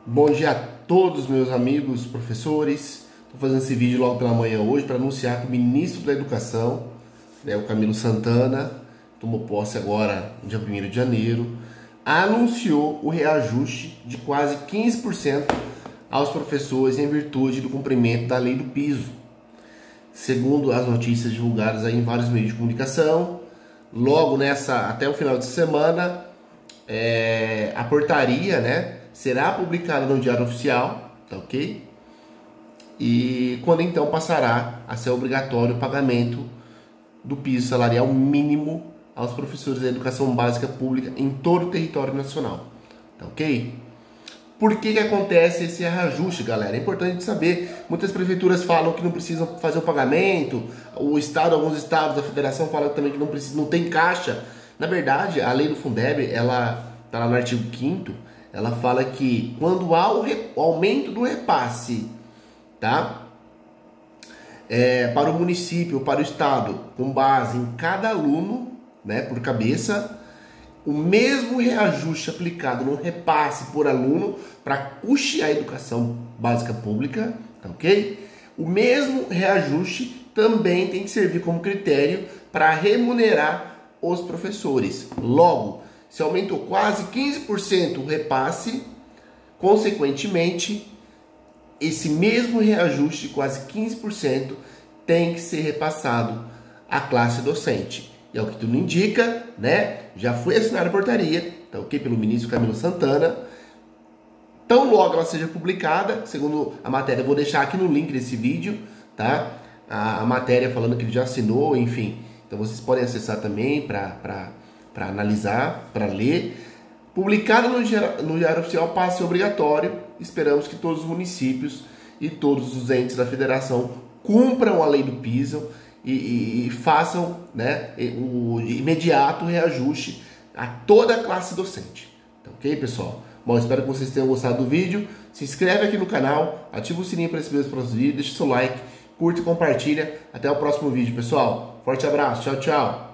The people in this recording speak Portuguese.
Bom dia a todos meus amigos professores. Estou fazendo esse vídeo logo pela manhã hoje para anunciar que o ministro da Educação, o Camilo Santana, tomou posse agora no dia 1º de janeiro, anunciou o reajuste de quase 15% aos professores em virtude do cumprimento da lei do piso. Segundo as notícias divulgadas aí em vários meios de comunicação, logo até o final de semana, a portaria, será publicada no Diário Oficial, tá ok? E quando então passará a ser obrigatório o pagamento do piso salarial mínimo aos professores da educação básica pública em todo o território nacional, tá ok? Por que acontece esse reajuste, galera? É importante saber. Muitas prefeituras falam que não precisam fazer o pagamento, alguns estados da federação falam também que não precisa, não tem caixa. Na verdade, a lei do Fundeb, ela está lá no artigo 5º, ela fala que quando há o aumento do repasse, tá? Para o município, para o estado, com base em cada aluno, por cabeça, o mesmo reajuste aplicado no repasse por aluno para custear a educação básica pública, tá ok? O mesmo reajuste também tem que servir como critério para remunerar os professores. Logo, se aumentou quase 15% o repasse, consequentemente, esse mesmo reajuste de quase 15% tem que ser repassado à classe docente. E é o que tudo indica, Já foi assinada a portaria, tá ok? Pelo ministro Camilo Santana. Tão logo ela seja publicada, segundo a matéria, eu vou deixar aqui no link desse vídeo, tá? A matéria falando que ele já assinou, enfim. Então vocês podem acessar também para analisar, para ler. Publicado no Diário Oficial, passe obrigatório. Esperamos que todos os municípios e todos os entes da federação cumpram a lei do piso e façam o imediato reajuste a toda a classe docente. Tá ok, pessoal? Bom, espero que vocês tenham gostado do vídeo. Se inscreve aqui no canal, ativa o sininho para receber os próximos vídeos, deixa o seu like, curte e compartilha. Até o próximo vídeo, pessoal. Forte abraço, tchau, tchau.